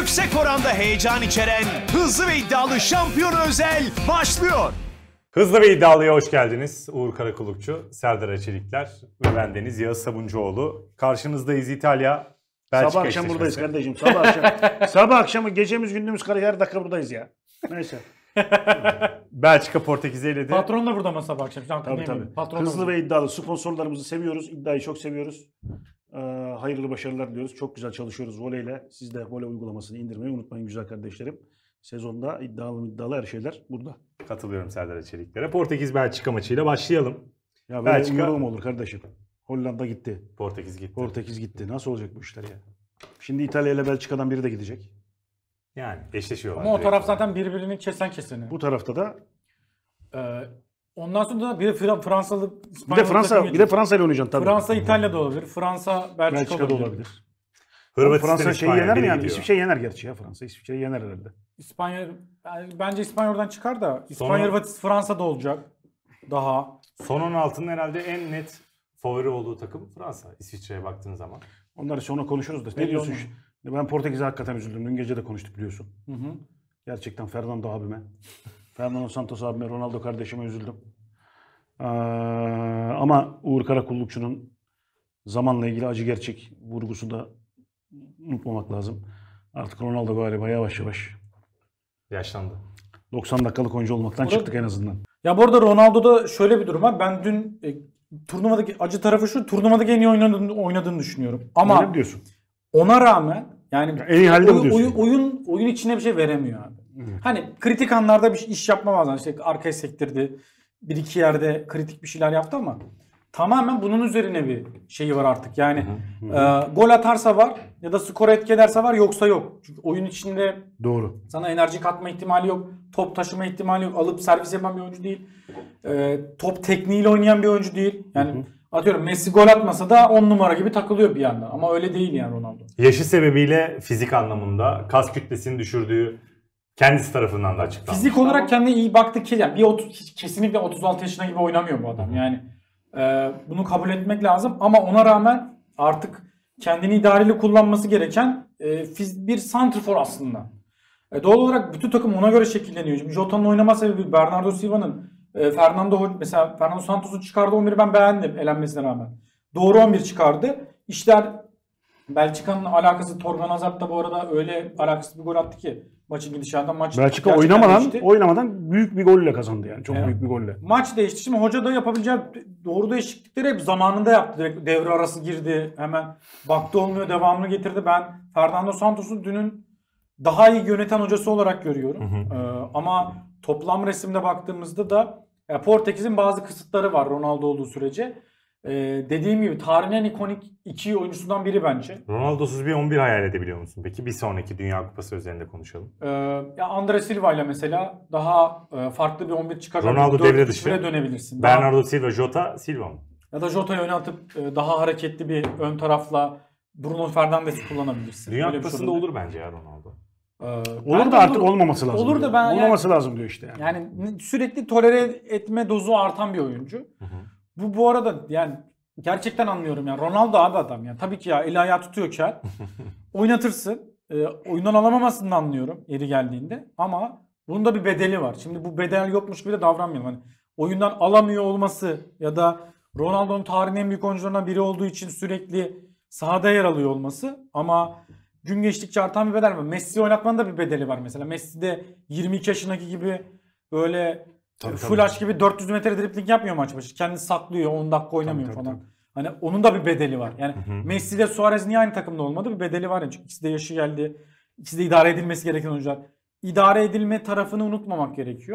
yüksek oranda heyecan içeren hızlı ve iddialı şampiyon özel başlıyor. Hızlı ve iddialıya hoş geldiniz. Uğur Karakulukçu, Serdar Açelikler ve bendeniz Yağız Sabuncuoğlu. Karşınızdayız İtalya, Belçika Sabah akşam buradayız kardeşim. Sabah akşam. Sabah akşamı gecemiz gündüzümüz karı her dakika buradayız ya. Neyse. Belçika Portekiz'i eledi. Patron da burada ama sabah akşam. Tabii. Patron Hızlı ve iddialı sponsorlarımızı seviyoruz. İddiayı çok seviyoruz. Hayırlı başarılar diliyoruz. Çok güzel çalışıyoruz voleyle. Siz de voley uygulamasını indirmeyi unutmayın güzel kardeşlerim. Sezonda iddialı her şeyler burada. Katılıyorum Serdar Açeliklere. Portekiz-Belçika maçıyla başlayalım. Ya böyle uyarı mı olur kardeşim? Hollanda gitti. Portekiz gitti. Nasıl olacak bu işler ya? Şimdi İtalya ile Belçika'dan biri de gidecek. Yani eşleşiyorlar. ama o taraf zaten birbirini kesen keseni. Bu tarafta da ondan sonra da biri Fransalı, bir de Fransa ile oynayacaksın tabii. Fransa İtalya'da olabilir. Fransa Belçika'da olabilir. Hırvatistan, Fransa İspanya yener mi biri yani? gidiyor. İsviçre yener gerçi ya Fransa. İsviçre yener herhalde. İspanya bence İspanya oradan çıkar da İspanya Sonra- Hırvatistan Fransa'da olacak. Daha. Son 16'nın herhalde en net favori olduğu takım Fransa. İsviçre'ye baktığın zaman. Onları sonra konuşuruz da. Ne Belli diyorsun? olmaz. Ben Portekiz'e hakikaten üzüldüm. Dün gece de konuştuk biliyorsun. Hı hı. Gerçekten Fernando abime, Fernando Santos abime, Ronaldo kardeşime üzüldüm. Ama Uğur Karakullukçu'nun zamanla ilgili acı gerçek vurgusu da unutmamak lazım. Artık Ronaldo galiba yavaş yavaş Yaşlandı. 90 dakikalık oyuncu olmaktan çıktık en azından. Ya bu arada Ronaldo'da şöyle bir durum var. Ben dün turnuvadaki acı tarafı şu, turnuvadaki en iyi oynadığını düşünüyorum. Ama Öyle mi diyorsun? ona rağmen yani En iyi halde mi diyorsun? oyun içine bir şey veremiyor abi. Hani kritik anlarda bir iş yapma bazen. İşte arkaya sektirdi. Bir iki yerde kritik bir şeyler yaptı ama tamamen bunun üzerine bir şeyi var artık. Yani gol atarsa var ya da skoru etki ederse var, yoksa yok. Çünkü oyun içinde Doğru. sana enerji katma ihtimali yok. Top taşıma ihtimali yok. Alıp servis yapan bir oyuncu değil. Top tekniğiyle oynayan bir oyuncu değil. Yani atıyorum Messi gol atmasa da 10 numara gibi takılıyor bir yandan. Ama öyle değil yani Ronaldo. Yaşı sebebiyle fizik anlamında kas kütlesini düşürdüğü kendisi tarafından da açıklanmış. Fizik olarak kendine iyi baktı ki yani kesinlikle 36 yaşına gibi oynamıyor bu adam. Yani bunu kabul etmek lazım ama ona rağmen artık kendini idareli kullanması gereken bir santrfor aslında. Doğal olarak bütün takım ona göre şekilleniyor. Jota'nın oynama sebebi Bernardo Silva'nın, mesela Fernando Santos'un çıkardığı 11'i ben beğendim elenmesine rağmen. Doğru 11 çıkardı. İşler Belçika'nın alakası, Torgan Hazard da bu arada öyle alakasız bir gol attı ki maçın gidişatından Belçika gerçekten değişti. oynamadan büyük bir golle kazandı yani. Çok büyük bir golle. Maç değişti. Şimdi hoca da yapabileceği doğru değişiklikleri hep zamanında yaptı. Direkt devre arası girdi. Hemen baktı olmuyor, devamını getirdi. Ben Fernando Santos'u dünün daha iyi yöneten hocası olarak görüyorum. Ama toplam resimde baktığımızda da Portekiz'in bazı kısıtları var Ronaldo olduğu sürece. Dediğim gibi tarihin en ikonik iki oyuncusundan biri bence. Ronaldo'suz bir 11 hayal edebiliyor musun? Peki bir sonraki Dünya Kupası üzerinde konuşalım. Ya Andre Silva ile mesela daha farklı bir 11 çıkaracak. Ronaldo devre dışı. Dönebilirsin. Bernardo Silva, Jota, Silva mı? Ya da Jota'yı oynatıp daha hareketli bir ön tarafla Bruno Fernandes'i kullanabilirsin. Dünya Öyle bir şey Kupası'nda olabilir. olur bence ya Ronaldo. Olur da artık olmaması lazım. Olur da ben olmaması lazım diyor işte yani. yani sürekli tolere etme dozu artan bir oyuncu. Bu arada yani gerçekten anlıyorum yani. Ronaldo abi adam yani. Tabii ki ya eli ayağı tutuyor ki. Oynatırsın. Oyundan alamamasını da anlıyorum yeri geldiğinde. Ama bunun da bir bedeli var. Şimdi bu bedel yokmuş gibi de davranmayalım. Hani oyundan alamıyor olması ya da Ronaldo'nun tarihin en büyük oyuncularından biri olduğu için sürekli sahada yer alıyor olması, ama gün geçtikçe artan bir bedel var. Messi oynatmanın da bir bedeli var mesela. Messi de 22 yaşındaki gibi böyle flash gibi 400 metre dribling yapmıyor maç başı. Kendini saklıyor, 10 dakika oynamıyor falan. Hani onun da bir bedeli var. Yani Messi ile Suarez niye aynı takımda olmadı? Bir bedeli var yani. Çünkü ikisi de yaşı geldi. İkisi de idare edilmesi gereken oyuncular. İdare edilme tarafını unutmamak gerekiyor.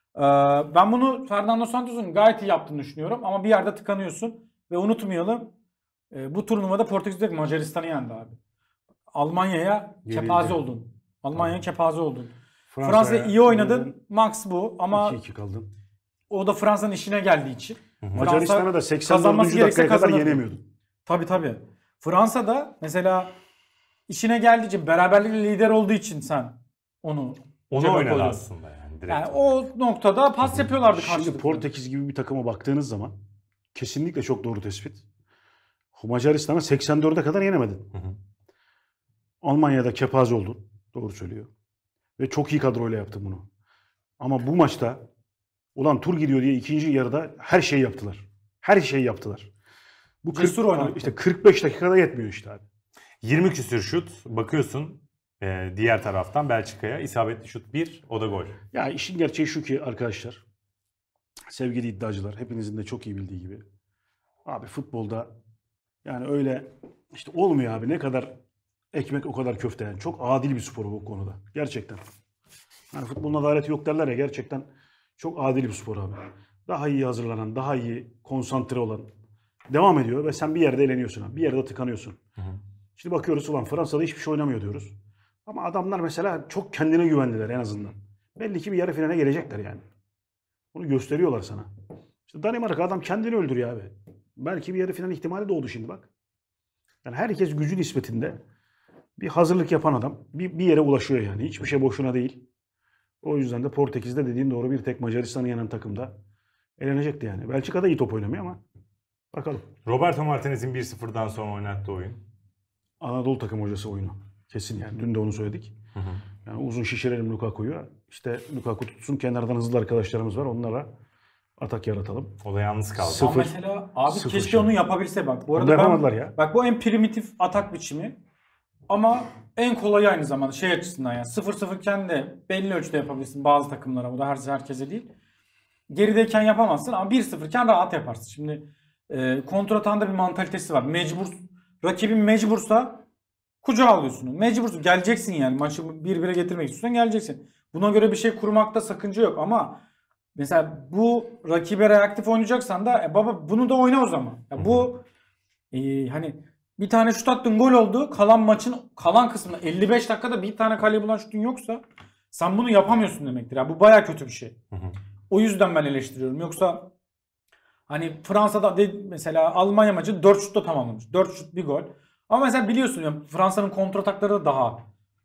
Ben bunu Fernando Santos'un gayet iyi yaptığını düşünüyorum. Ama bir yerde tıkanıyorsun. Ve unutmayalım, bu turnuvada Portekiz'de Macaristan'ı yendi abi. Almanya'ya kepaze oldun. Almanya'ya kepaze oldun. Fransa'ya iyi oynadın. Max bu ama 2-2 kaldın. o da Fransa'nın işine geldiği için. Macaristan'a da 84. dakikaya kadar yenemiyordun. Tabii. Fransa'da mesela işine geldiği için, beraberlikle lider olduğu için sen onu oynadı aslında yani. Direkt. Yani o noktada pas yapıyorlardı Şimdi karşılıklı. Portekiz gibi bir takıma baktığınız zaman kesinlikle çok doğru tespit. Macaristan'a 84'e kadar yenemedin. Almanya'da kepaze oldun. Doğru söylüyor. Ve çok iyi kadroyla yaptı bunu. Ama bu maçta ulan tur gidiyor diye ikinci yarıda her şeyi yaptılar. Her şeyi yaptılar. Bu Cesur oynadı. işte 45 dakikada yetmiyor işte abi. 20 küsür şut. Bakıyorsun diğer taraftan Belçika'ya isabetli şut 1, o da gol. Ya işin gerçeği şu ki arkadaşlar, sevgili iddiacılar, hepinizin de çok iyi bildiği gibi. Abi futbolda yani öyle işte olmuyor abi, ne kadar ekmek o kadar köfte yani. Çok adil bir spor bu konuda. Gerçekten. Yani futbolun adaleti yok derler ya, gerçekten çok adil bir spor abi. Daha iyi hazırlanan, daha iyi konsantre olan devam ediyor ve sen bir yerde eğleniyorsun abi. Bir yerde tıkanıyorsun. Şimdi bakıyoruz ulan Fransa'da hiçbir şey oynamıyor diyoruz. Ama adamlar mesela çok kendine güvendiler en azından. Belli ki bir yarı finale gelecekler yani. Bunu gösteriyorlar sana. İşte Danimarka adam kendini öldürüyor abi. Belki bir yarı final ihtimali doğdu şimdi bak. Yani herkes gücü nispetinde bir hazırlık yapan adam bir yere ulaşıyor yani. Hiçbir şey boşuna değil. O yüzden de Portekiz'de dediğin doğru, bir tek Macaristan'ı yenen takımda elenecekti yani. Belçika'da iyi top oynamıyor ama bakalım. Roberto Martinez'in 1-0'dan sonra oynattığı oyun. Anadolu takım hocası oyunu. Kesin yani. Dün de onu söyledik. Yani uzun şişirelim Lukaku'yu. İşte Lukaku tutsun. Kenardan hızlı arkadaşlarımız var. Onlara atak yaratalım. O da yalnız kaldı. Sıfır. Ama mesela abi Sıfır keşke şey. onu yapabilse bak. Bu Onu arada yapamadılar ya. Bak bu en primitif atak biçimi. Ama en kolayı aynı zamanda şey açısından yani 0-0 iken de belli ölçüde yapabilirsin bazı takımlara. Bu da herkese değil. Gerideyken yapamazsın ama 1-0 iken rahat yaparsın. Şimdi kontratanda bir mantalitesi var. Rakibin mecbursa kucağa alıyorsun. Mecbursun. Geleceksin yani. Maçı 1-1'e getirmek istiyorsan geleceksin. Buna göre bir şey kurmakta sakınca yok ama mesela bu rakibe reaktif oynayacaksan da baba bunu da oyna o zaman. Ya bu hani bir tane şut attın, gol oldu. Kalan maçın kalan kısmında 55 dakikada bir tane kaleye bulan şutun yoksa sen bunu yapamıyorsun demektir. Ya bu baya kötü bir şey. O yüzden ben eleştiriyorum. Yoksa hani Fransa'da mesela Almanya maçı 4 şutla tamamlamış. 4 şut bir gol. Ama mesela biliyorsun ya Fransa'nın kontratakları da daha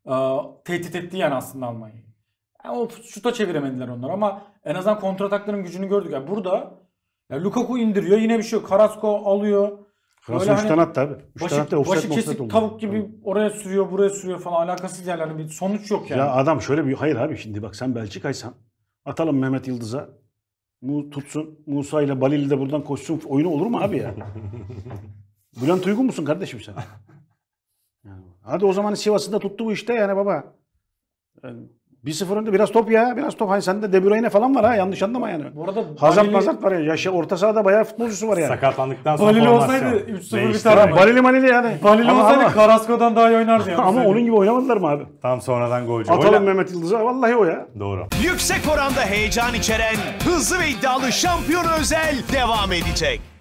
tehdit etti yani aslında Almanya'yı. Yani o şuta çeviremediler onlar ama en azından kontratakların gücünü gördük. Yani burada ya Lukaku indiriyor, yine bir şey yok. Carrasco alıyor. Fransa 3 tane attı abi. 3 tane attı. Başı kesik tavuk gibi oraya sürüyor, buraya sürüyor falan, alakasız yerlerde bir sonuç yok yani. Ya adam şöyle bir, hayır abi şimdi bak sen Belçika'ysan atalım Mehmet Yıldız'a. Tutsun. Musa ile Balili de buradan koşsun. Oyunu olur mu abi ya? Bülent Uygun musun kardeşim sen? Yani, hadi o zaman Sivas'ı da tuttu bu işte yani baba. Yani 1-0 önde biraz top ya. Biraz top. Hani sende De Bruyne falan var ha. Yanlış anlama yani. Bu arada Hazard mazart var ya. Orta sahada bayağı futbolcusu var yani. Sakatlandıktan sonra Balili formasyon olsaydı 3-0 değişti. biter. Ya, Balili yani. Balili Ama- olsaydı ama- Carrasco'dan daha iyi oynardı yani. Ama onun gibi oynamadılar mı abi? Tam sonradan golcü. Atalım Mehmet Yıldız'a. Vallahi o ya. Doğru. Yüksek oranda heyecan içeren, hızlı ve iddialı şampiyon özel devam edecek.